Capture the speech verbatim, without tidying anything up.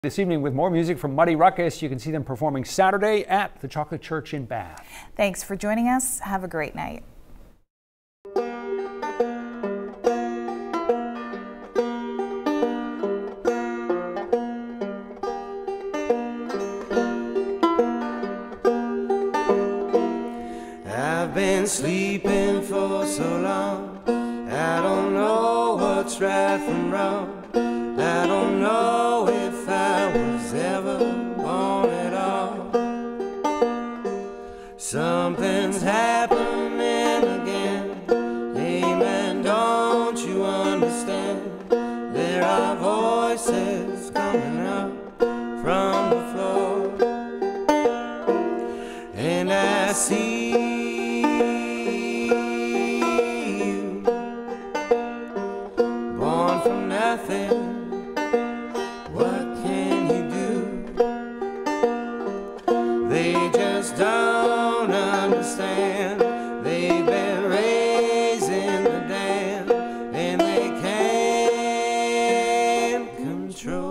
This evening with more music from Muddy Ruckus. You can see them performing Saturday at the Chocolate Church in Bath. Thanks for joining us. Have a great night. I've been sleeping for so long, I don't know what's right from wrong. I don't know if I was ever born at all. Something's happening again. Hey man, don't you understand? There are voices coming up from the floor, and I see you, born from nothing. What can you do? They just don't understand. They've been raising the dam, and they can't control